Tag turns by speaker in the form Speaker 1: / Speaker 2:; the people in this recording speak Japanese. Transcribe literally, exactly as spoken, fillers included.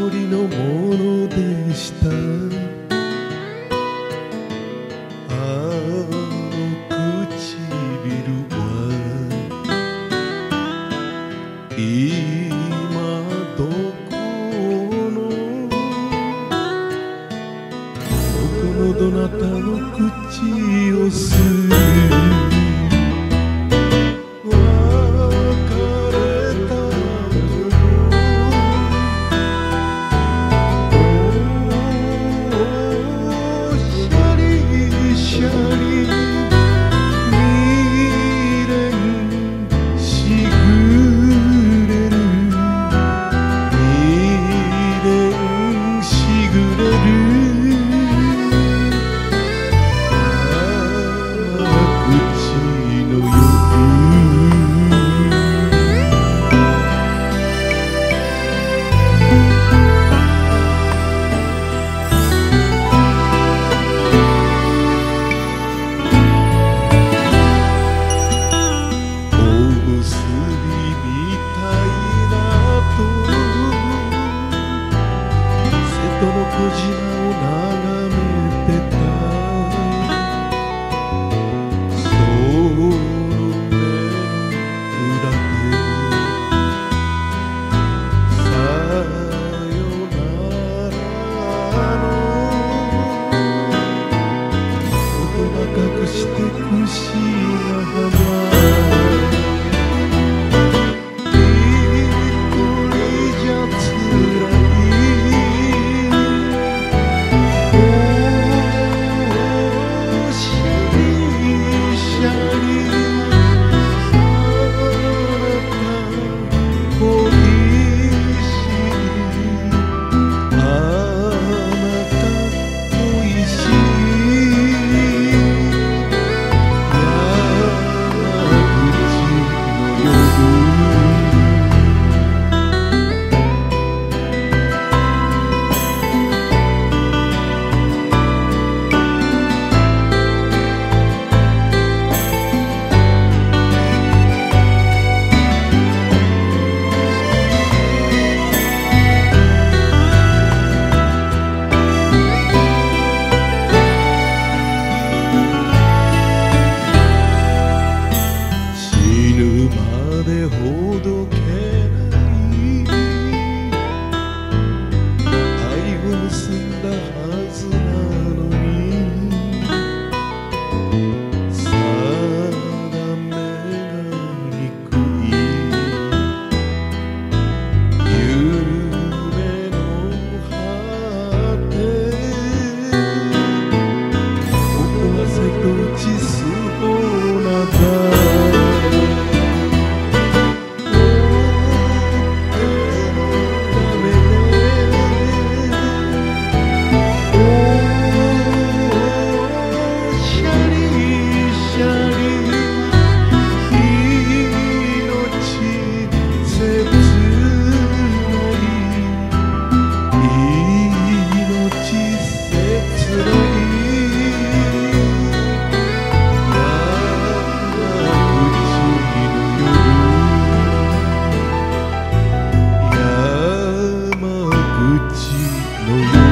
Speaker 1: 人のものでした。あの唇は今どこのどこのどなたの口を吸う。その小島を眺めてた。その目の裏でさよならの言葉隠してくしな浜。でほどけない愛を結んだはずなのに定めが憎い夢の果て。ここは瀬戸内スホーナだ。山口の夜